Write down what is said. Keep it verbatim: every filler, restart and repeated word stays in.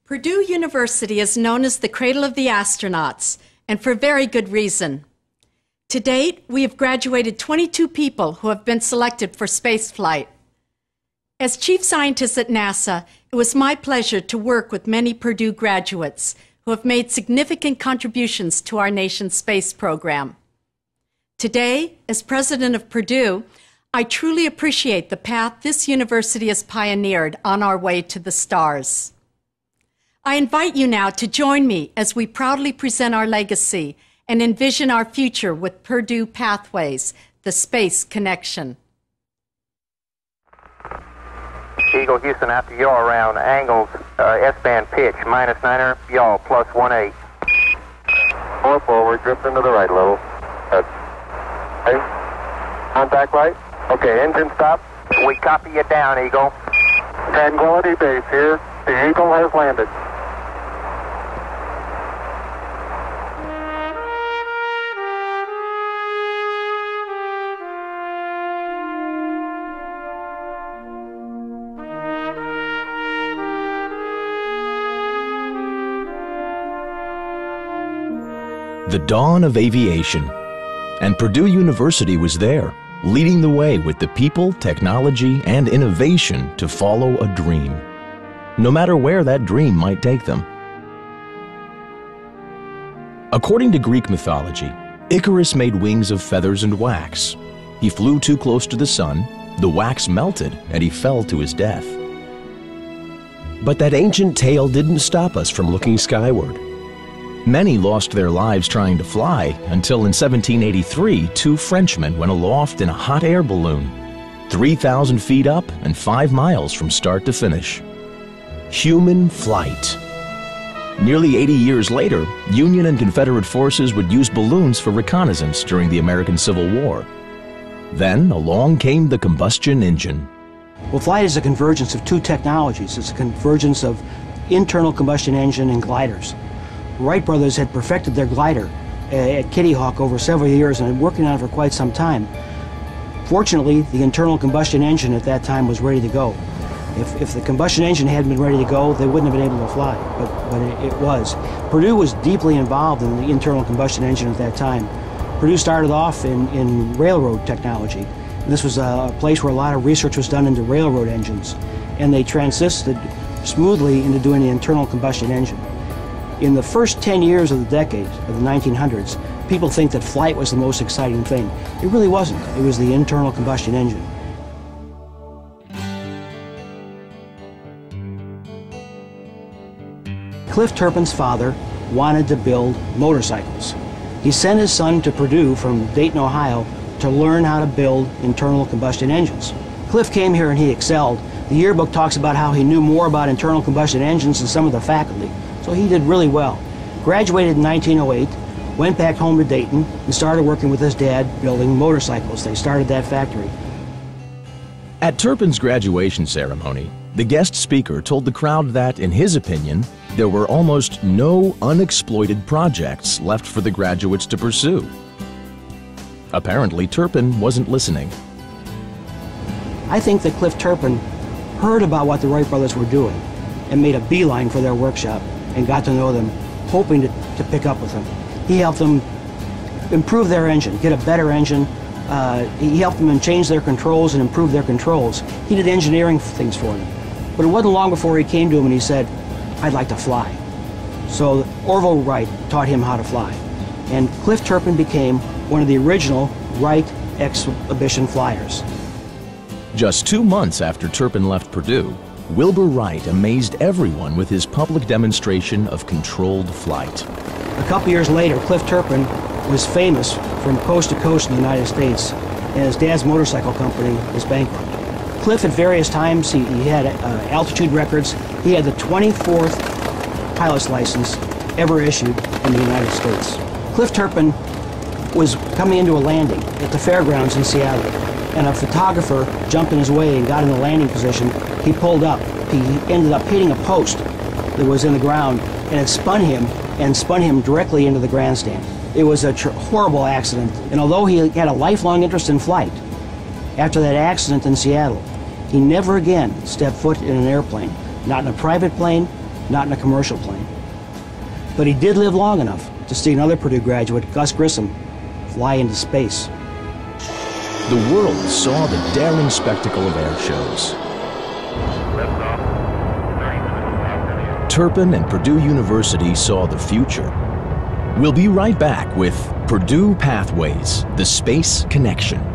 Purdue University is known as the cradle of the astronauts, and for very good reason. To date, we have graduated twenty-two people who have been selected for spaceflight. As chief scientist at NASA, it was my pleasure to work with many Purdue graduates who have made significant contributions to our nation's space program. Today, as president of Purdue, I truly appreciate the path this university has pioneered on our way to the stars. I invite you now to join me as we proudly present our legacy and envision our future with Purdue Pathways, the space connection. Eagle Houston, after yaw around angles, uh, S-band pitch, minus niner, yaw, plus one eight. Four forward, drift into the right a little. Good. Okay. Contact light. Okay, engine stop. We copy you down, Eagle. Tranquility Base here. The Eagle has landed. The dawn of aviation, and Purdue University was there, leading the way with the people, technology, and innovation to follow a dream, no matter where that dream might take them. According to Greek mythology, Icarus made wings of feathers and wax. He flew too close to the sun, the wax melted, and he fell to his death. But that ancient tale didn't stop us from looking skyward. Many lost their lives trying to fly until in seventeen eighty-three, two Frenchmen went aloft in a hot air balloon, three thousand feet up and five miles from start to finish. Human flight. Nearly eighty years later, Union and Confederate forces would use balloons for reconnaissance during the American Civil War. Then along came the combustion engine. Well, flight is a convergence of two technologies. It's a convergence of internal combustion engine and gliders. Wright brothers had perfected their glider at Kitty Hawk over several years and had been working on it for quite some time. Fortunately, the internal combustion engine at that time was ready to go. If, if the combustion engine hadn't been ready to go, they wouldn't have been able to fly, but, but it, it was. Purdue was deeply involved in the internal combustion engine at that time. Purdue started off in, in railroad technology. This was a place where a lot of research was done into railroad engines, and they transited smoothly into doing the internal combustion engine. In the first ten years of the decade, of the nineteen hundreds, people think that flight was the most exciting thing. It really wasn't. It was the internal combustion engine. Cliff Turpin's father wanted to build motorcycles. He sent his son to Purdue from Dayton, Ohio, to learn how to build internal combustion engines. Cliff came here and he excelled. The yearbook talks about how he knew more about internal combustion engines than some of the faculty. So he did really well. Graduated in nineteen oh eight, went back home to Dayton, and started working with his dad building motorcycles. They started that factory. At Turpin's graduation ceremony, the guest speaker told the crowd that, in his opinion, there were almost no unexploited projects left for the graduates to pursue. Apparently, Turpin wasn't listening. I think that Cliff Turpin heard about what the Wright brothers were doing and made a beeline for their workshop and got to know them, hoping to, to pick up with them. He helped them improve their engine, get a better engine. Uh, he helped them change their controls and improve their controls. He did engineering things for them. But it wasn't long before he came to him and he said, "I'd like to fly." So Orville Wright taught him how to fly. And Cliff Turpin became one of the original Wright exhibition flyers. Just two months after Turpin left Purdue, Wilbur Wright amazed everyone with his public demonstration of controlled flight. A couple years later, Cliff Turpin was famous from coast to coast in the United States, and his dad's motorcycle company was bankrupt. Cliff, at various times, he, he had uh, altitude records. He had the twenty-fourth pilot's license ever issued in the United States. Cliff Turpin was coming into a landing at the fairgrounds in Seattle, and a photographer jumped in his way and got in the landing position. He pulled up. He ended up hitting a post that was in the ground, and it spun him and spun him directly into the grandstand. It was a tr horrible accident, and although he had a lifelong interest in flight, after that accident in Seattle, he never again stepped foot in an airplane, not in a private plane, not in a commercial plane. But he did live long enough to see another Purdue graduate, Gus Grissom, fly into space. The world saw the daring spectacle of air shows. Turpin and Purdue University saw the future. We'll be right back with Purdue Pathways, the Space Connection.